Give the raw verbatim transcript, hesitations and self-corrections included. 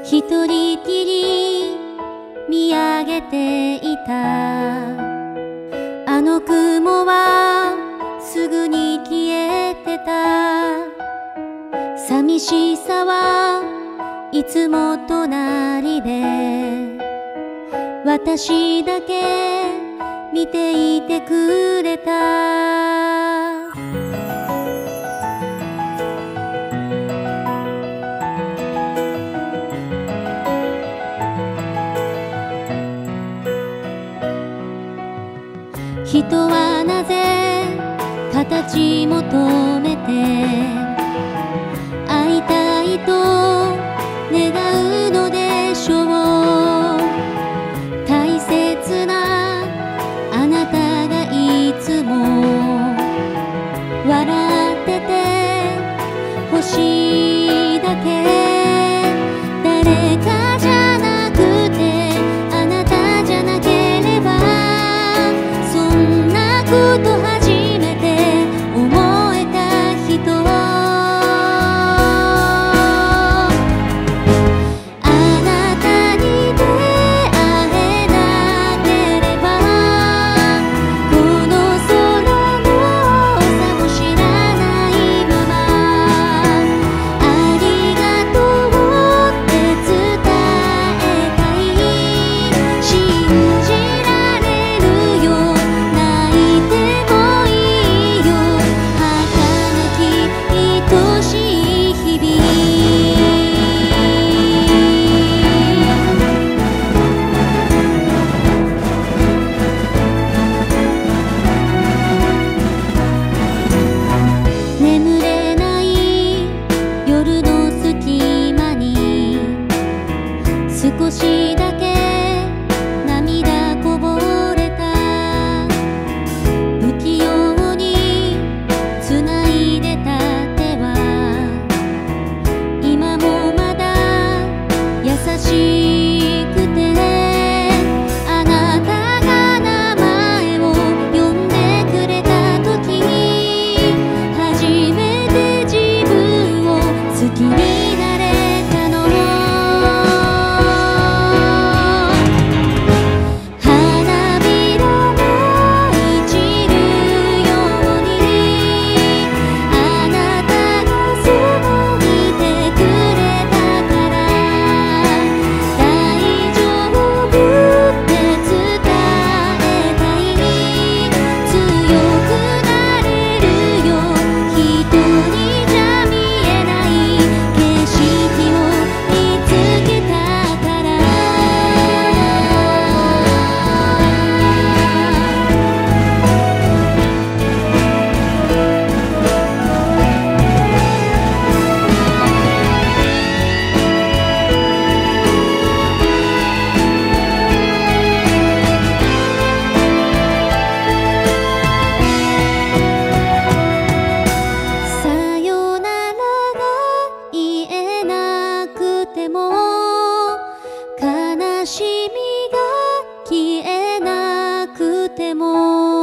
一人きり見上げていた。あの雲はすぐに消えてた。寂しさはいつも隣で私だけ見ていてくれた。人はなぜ形求めて会いたいと願うのでしょう。大切なあなたがいつも笑ってて欲しいだけ。誰かじゃなくてあなたじゃなければそんなこと初めて思えた人。少しだけ涙こぼれた。不器用につないでた手は今もまだ優しくて、あなたが名前を呼んでくれた時初めて自分を好きになれたの。悲しみが消えなくても